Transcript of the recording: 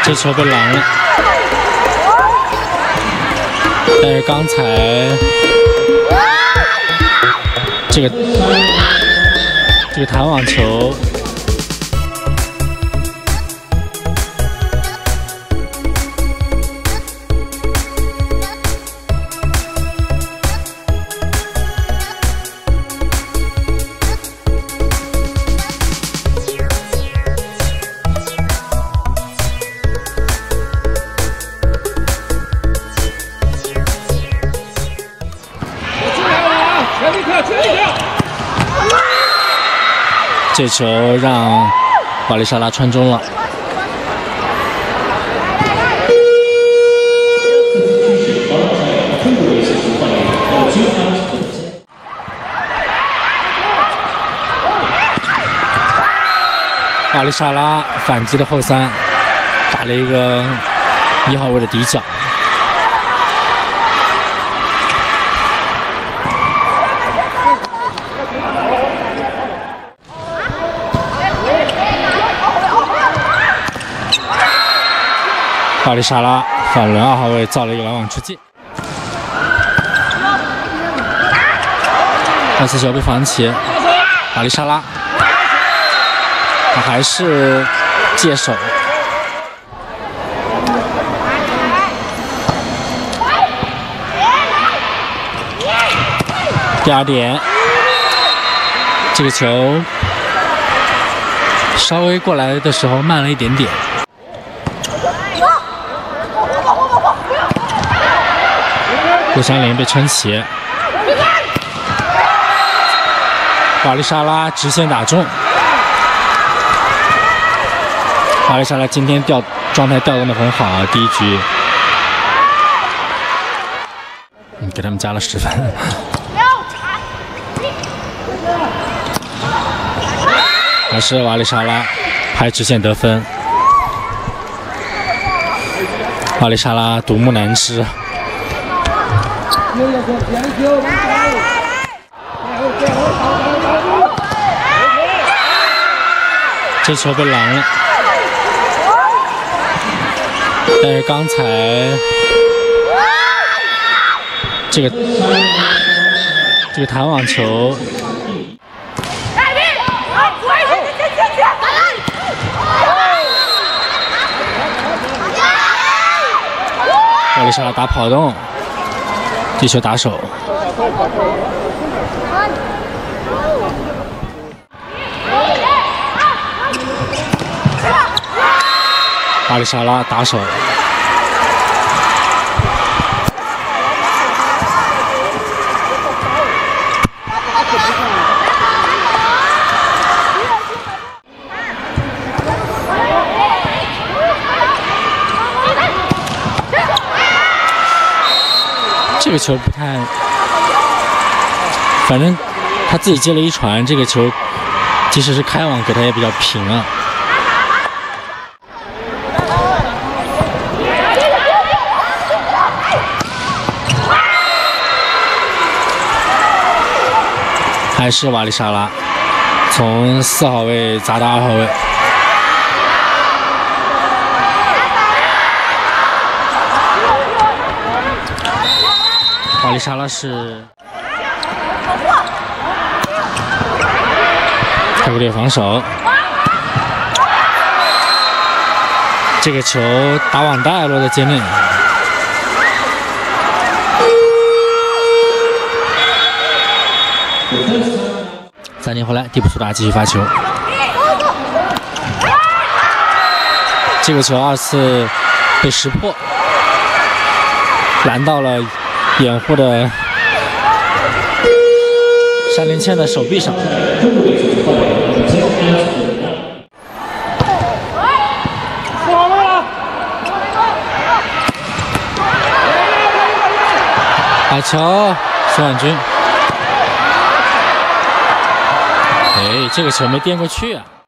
这球被拦了。但是刚才这个弹网球。 这球让瓦利莎拉穿中了。瓦利莎拉反击的后三，打了一个1号位的底角。 瓦利莎拉反轮2号位造了一个拦网出界，2次球被防起，瓦利莎拉，他还是借手，第2点，这个球稍微过来的时候慢了一点点。 顾山林被撑起，瓦利莎拉直线打中。瓦利莎拉今天状态调动的很好啊，第1局，给他们加了10分。还是瓦利莎拉拍直线得分，瓦利莎拉独木难支。 这球被拦了，但是刚才这个弹网球，瓦利莎拉打跑动。 这球打手，瓦利莎拉打手，这个球不太，反正他自己接了一传，这个球即使是开网给他也比较平啊。还是瓦利莎拉从4号位砸到2号位。 瓦利莎拉是开过列防守，这个球打网带落在界内。3点回来，蒂普苏达继续发球，这个球2次被识破，拦到了。 掩护的山林谦的手臂上，好球，苏婉君。哎，这个球没垫过去啊。